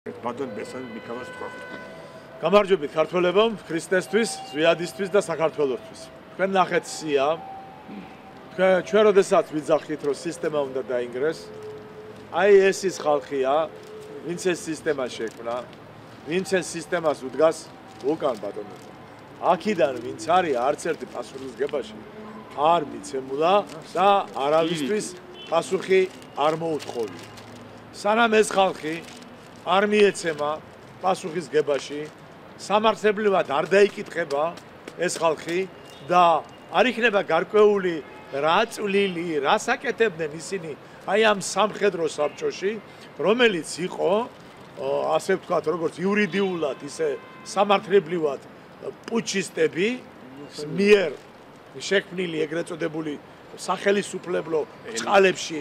ბატონ ბესან მიქავას თქვა. გამარჯვებით ქართველებო, ქრისტესთვის, ზვიადისთვის და საქართველოსთვის. თქვენ ნახეთ სია. ჩვენ როდესაც ვიძახით, რომ სისტემა უნდა დაინგრეს, აი ეს ის ხალხია, ვინც ეს სისტემა შექმნა, ვინც ეს სისტემას უდგას უკან ბატონო. აქედან ვინც არის, არც ერთი პასუხისგებაში არ მიცემულა და არავისთვის პასუხი არ მოუთხოვია. სანამ ეს ხალხი არ მიეცემა პასუხისგებაში, სამართლებრივად არ დაიკითხება ეს ხალხი და არ იქნება გარკვეული რა წვლილი, რა საკეთებდნენ ისინი აი ამ სამხედრო საბჭოში, რომელიც იყო, ასე ვთქვათ, როგორც იურიდიულად, ისე სამართლებრივად პუჩისტები მიერ შექმნილი ეგრეთ წოდებული სახელისუფლებლო წყალებში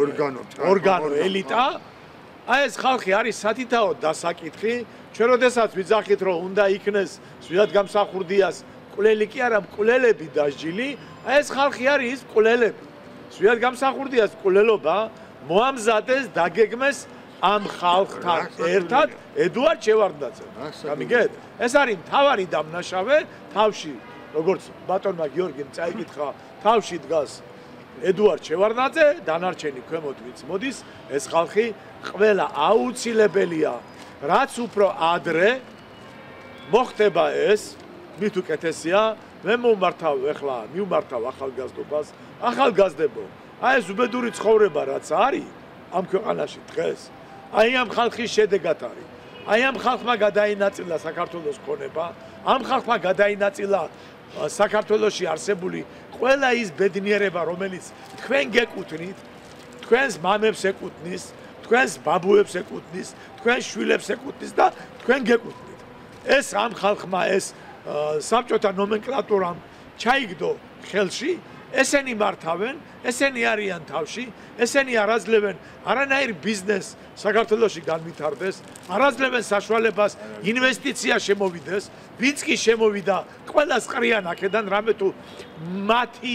ორგანო ელიტა. აი ეს ხალხი არის სათითაოდ დასაკითხი. ჩვენ როდესაც ვიძახით, რომ უნდა იქნეს ზვიადგამსახურდიას მკვლელი კი არა, მკვლელები დასჯილი, აი ეს ხალხი არის ის მკვლელები. ზვიადგამსახურდიას მკვლელობა მოამზადეს, დაგეგმეს ამ ხალხთან ერთად ედუარდ შევარდნაძემ. გამიგეთ? ეს არის მთავარი დამნაშავე თავში, როგორც ბატონმა გიორგიმ წაიკითხა, თავში დგას ედუარდ შევარდნაძე, დანარჩენი ქვემოთ ვინც მოდის, ეს ხალხი ყველა აუცილებელია, რაც უფრო ადრე მოხდება ეს, მით უკეთესია, მე მივმართავ ახალგაზრდობას, ახალგაზრდებო, აი ეს უბედური ცხოვრება რაც არის ამ ქვეყანაში დღეს, აი ამ ხალხის შედეგად არის. აი ამ ხალხმა გადაინაწილა საქართველოს ქონება, ამ ხალხმა გადაინაწილა საქართველოში არსებული ყველა ის ბედნიერება, რომელიც თქვენ გეკუთვნით, თქვენს მამებს ეკუთვნის, თქვენს ბაბუებს ეკუთვნის, თქვენს შვილებს ეკუთვნის და თქვენ გეკუთვნით. ეს ამ ხალხმა ეს საბჭოთა ნომენკლატურამ ჩაიგდო ხელში, ესენი მართავენ, ესენი არიან თავში, ესენი არ აძლევენ არანაირ ბიზნესს საქართველოში განვითარდეს, არ აძლევენ საშუალებას ინვესტიცია შემოვიდეს, ვინც კი შემოვიდა, ყველას ყრიან აქედან, რამე თუ მათი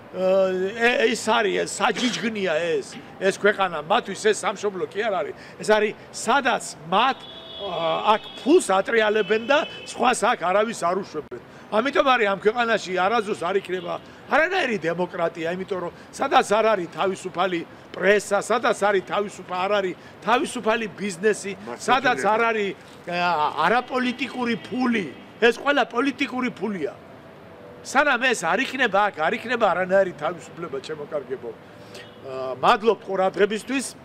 ეს არის საჯიჯგნია ეს ქვეყანა, მათთვის ეს სამშობლო კი არ არის, ეს არის სადაც მათ აქ ფულს ატრიალებენ და სხვას აქ არავის არ უშვებენ. ამიტომ არის ამ ქვეყანაში არასდროს არ იქნება არანაირი დემოკრატია, იმიტომ რომ სადაც არ არის თავისუფალი პრესა, სადაც არ არის თავისუფალი ბიზნესი, სადაც არ არის არაპოლიტიკური ფული, ეს ყველა პოლიტიკური ფულია. სანამ ეს არ იქნება აქ, არ იქნება არანაირი თავისუფლება, ჩემო კარგებო. მადლობ ყურადღებისთვის.